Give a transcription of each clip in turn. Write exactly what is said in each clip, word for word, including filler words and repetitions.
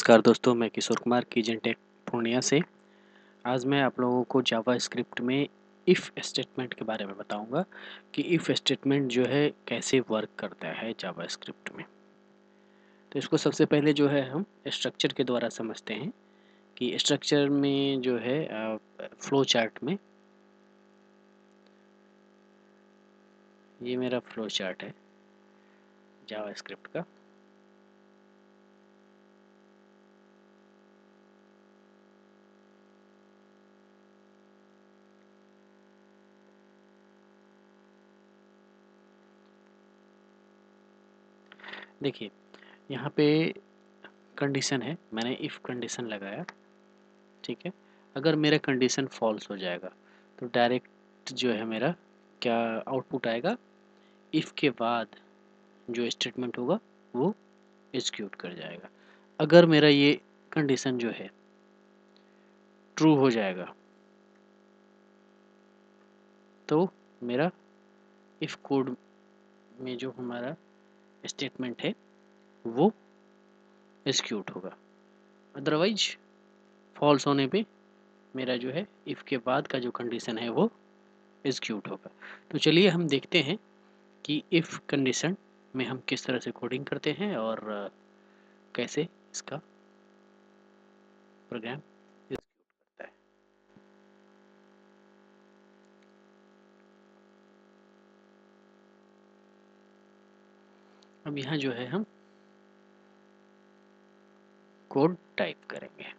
नमस्कार दोस्तों, मैं किशोर कुमार किजेन टेक पूर्णिया से। आज मैं आप लोगों को जावा स्क्रिप्ट में इफ़ स्टेटमेंट के बारे में बताऊंगा कि इफ़ स्टेटमेंट जो है कैसे वर्क करता है जावा स्क्रिप्ट में। तो इसको सबसे पहले जो है हम स्ट्रक्चर के द्वारा समझते हैं कि स्ट्रक्चर में जो है फ्लो चार्ट में, ये मेरा फ्लो चार्ट है जावा स्क्रिप्ट का। देखिए यहाँ पे कंडीशन है, मैंने इफ़ कंडीशन लगाया, ठीक है। अगर मेरा कंडीशन फॉल्स हो जाएगा तो डायरेक्ट जो है मेरा क्या आउटपुट आएगा, इफ़ के बाद जो स्टेटमेंट होगा वो एग्जीक्यूट कर जाएगा। अगर मेरा ये कंडीशन जो है ट्रू हो जाएगा तो मेरा इफ़ कोड में जो हमारा स्टेटमेंट है वो एग्जीक्यूट होगा। अदरवाइज फॉल्स होने पे मेरा जो है इफ़ के बाद का जो कंडीशन है वो एग्जीक्यूट होगा। तो चलिए हम देखते हैं कि इफ़ कंडीशन में हम किस तरह से कोडिंग करते हैं और कैसे इसका प्रोग्राम एग्जीक्यूट करता है। अब यहाँ जो है हम कोड टाइप करेंगे।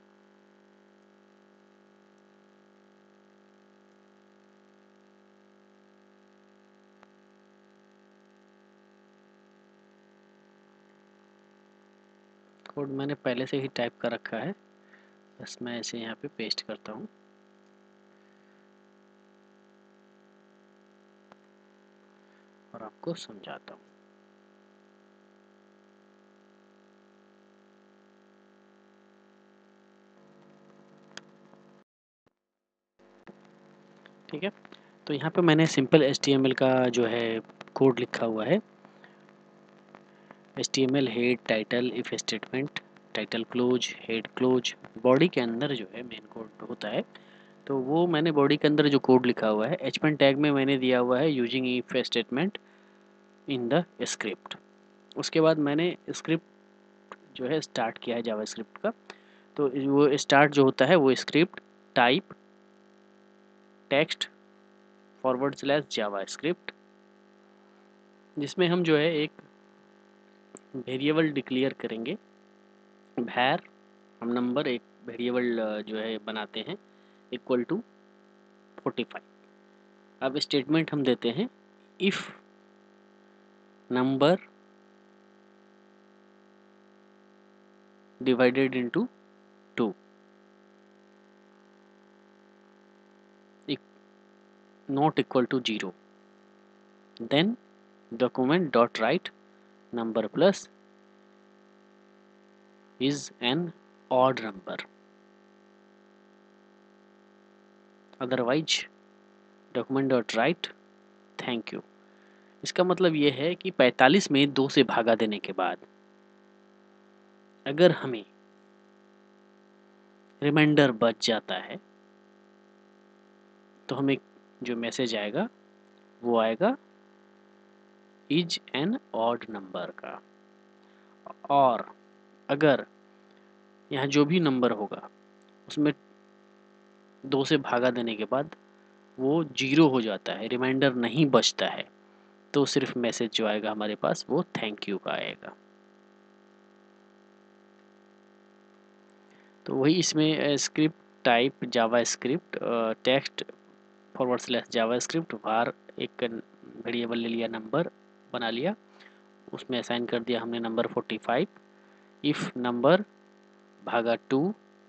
कोड मैंने पहले से ही टाइप कर रखा है, बस मैं इसे यहाँ पे पेस्ट करता हूँ और आपको समझाता हूँ। ठीक है, तो यहाँ पे मैंने simple H T M L का जो है कोड लिखा हुआ है। H T M L head title if statement, title close, head close, body के अंदर जो है मेन कोड होता है। तो वो मैंने बॉडी के अंदर जो कोड लिखा हुआ है, एच वन टैग में मैंने दिया हुआ है using if statement in the script. उसके बाद मैंने स्क्रिप्ट जो है स्टार्ट किया है जावा स्क्रिप्ट का। तो वो स्टार्ट जो होता है वो script type text forward slash JavaScript, जिसमें हम जो है एक वेरिएबल डिक्लेयर करेंगे। भैर हम नंबर एक वेरिएबल जो है बनाते हैं इक्वल टू फोर्टी फाइव। अब स्टेटमेंट हम देते हैं if number divided into two not equal to zero, then document dot write number plus is an odd number, otherwise document dot write thank you। इसका मतलब ये है कि पैंतालीस में दो से भागा देने के बाद अगर हमें रिमाइंडर बच जाता है तो हमें जो मैसेज आएगा वो आएगा इज एन ऑड नंबर का। और अगर यहाँ जो भी नंबर होगा उसमें दो से भागा देने के बाद वो जीरो हो जाता है, रिमाइंडर नहीं बचता है, तो सिर्फ मैसेज जो आएगा हमारे पास वो थैंक यू का आएगा। तो वही इसमें script type JavaScript text forward slash JavaScript var एक वेरिएबल ले लिया, नंबर बना लिया, उसमें असाइन कर दिया हमने number forty five. If number भागा two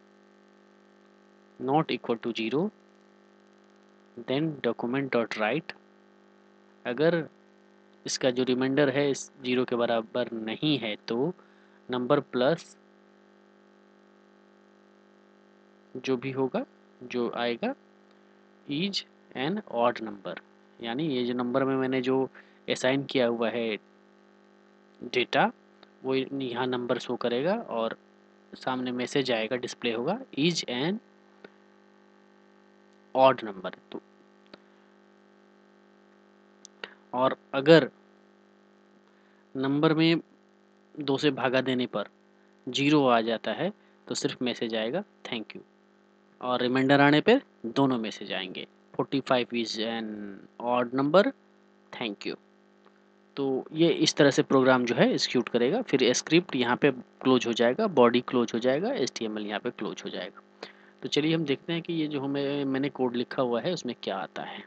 not equal to zero, then document dot write. अगर इसका जो रिमाइंडर है इस जीरो के बराबर नहीं है तो नंबर प्लस जो भी होगा जो आएगा इज एन ऑड नंबर, यानी ये जो नंबर में मैंने जो असाइन किया हुआ है डेटा वो यहाँ नंबर शो करेगा और सामने मैसेज आएगा, डिस्प्ले होगा इज एन ऑड नंबर। तो और अगर नंबर में दो से भागा देने पर जीरो आ जाता है तो सिर्फ मैसेज आएगा थैंक यू, और रिमाइंडर आने पर दोनों मैसेज आएंगे, forty five is an odd number, thank you. तो ये इस तरह से प्रोग्राम जो है एग्जीक्यूट करेगा। फिर स्क्रिप्ट यहाँ पे क्लोज हो जाएगा, बॉडी क्लोज हो जाएगा, एचटीएमएल यहाँ पे क्लोज हो जाएगा। तो चलिए हम देखते हैं कि ये जो हमें मैंने कोड लिखा हुआ है उसमें क्या आता है।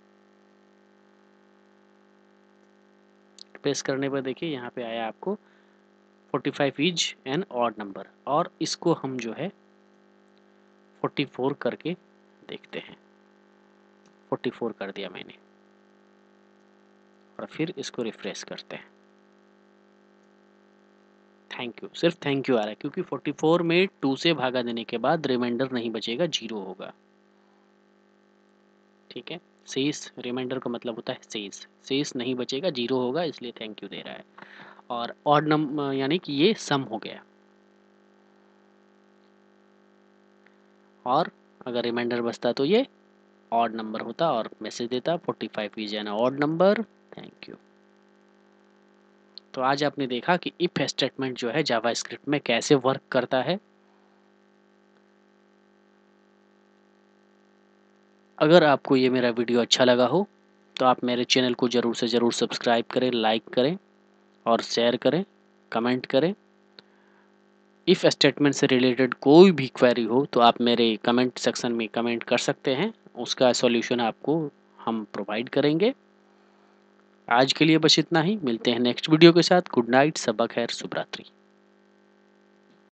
प्रेस करने पर देखिए यहाँ पे आया आपको forty five is an odd number, और इसको हम जो है फोर्टी फोर करके देखते हैं। फोर्टी फोर कर दिया मैंने, और फिर इसको रिफ्रेश करते हैं। थैंक यू, सिर्फ थैंक यू आ रहा है क्योंकि फोर्टी फोर में टू से भागा देने के बाद रिमाइंडर नहीं बचेगा, जीरो होगा। ठीक है, शेष रिमाइंडर का मतलब होता है शेष, शेष नहीं बचेगा, जीरो होगा, इसलिए थैंक यू दे रहा है। और ऑड नंबर यानी कि ये सम हो गया, और अगर रिमाइंडर बचता तो ये ऑड नंबर होता और मैसेज देता forty five is an odd number, thank you. तो आज आपने देखा कि इफ स्टेटमेंट जो है जावास्क्रिप्ट में कैसे वर्क करता है। अगर आपको ये मेरा वीडियो अच्छा लगा हो तो आप मेरे चैनल को ज़रूर से ज़रूर सब्सक्राइब करें, लाइक करें और शेयर करें, कमेंट करें। इफ़ स्टेटमेंट से रिलेटेड कोई भी क्वेरी हो तो आप मेरे कमेंट सेक्शन में कमेंट कर सकते हैं, उसका सॉल्यूशन आपको हम प्रोवाइड करेंगे। आज के लिए बस इतना ही, मिलते हैं नेक्स्ट वीडियो के साथ। गुड नाइट, सबा खैर, शुभ रात्रि।